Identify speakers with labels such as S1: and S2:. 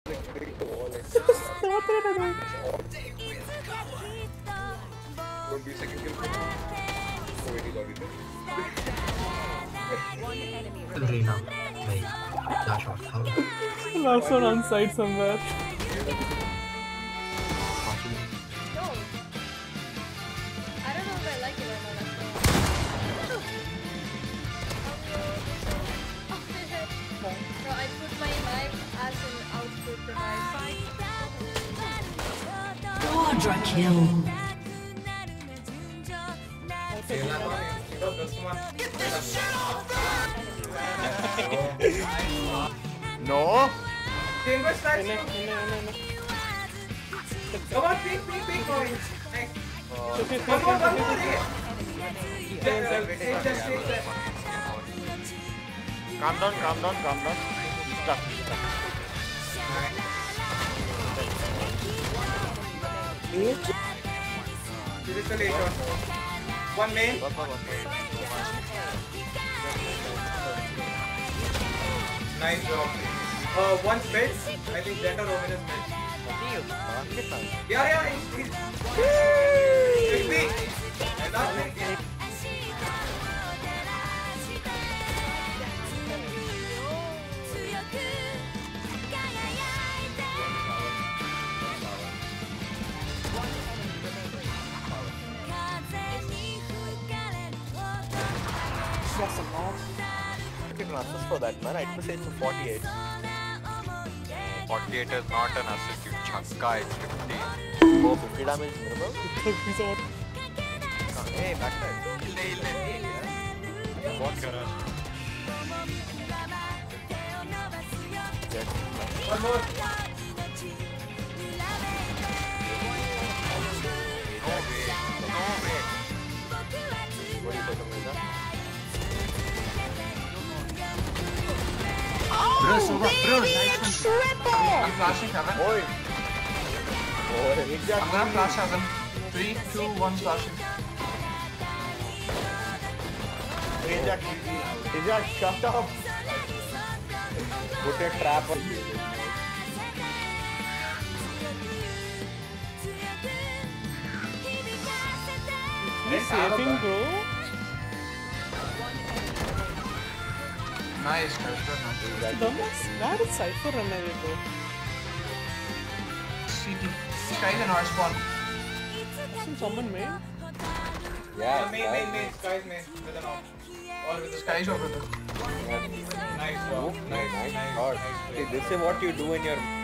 S1: Don't be second kill. Oh, he got it.
S2: Reena, भाई क्या shot था?
S3: Last one on side somewhere.
S4: I don't know if I like it or not. So I put my knife as an output device.
S5: Quadra kill.
S6: No.
S7: Come on, peek points. One more.
S6: Calm down. Stuck.
S7: One main. Nice job. One split. I think Jetta Roman is mid. Yeah. He's big. Not big.
S6: Assist for that man. I had to say it's a 48.
S8: 48 is not an assist, you chakka, it's 50.
S6: Oh, 50 damage minimum. Hey, backside. What?
S7: One more.
S8: No way.
S6: What do you think of Reza?
S5: Oh, nice triple!
S7: I'm flashing Kevin.
S6: Oi! Exactly.
S7: I'm gonna flash Kevin. 3, 2, 1 flashing.
S6: Reza, shut up! Put a trap on you.
S3: He's saving, bro.
S7: Nice, guys.
S3: Where is Cypher run away, bro?
S7: CT. Sky's an R spawn.
S3: Isn't someone made?
S6: Yeah,
S7: Main. Sky's main. With an off. All with the Sky's over there. Nice job. Nice.
S6: God. See, this is what you do in your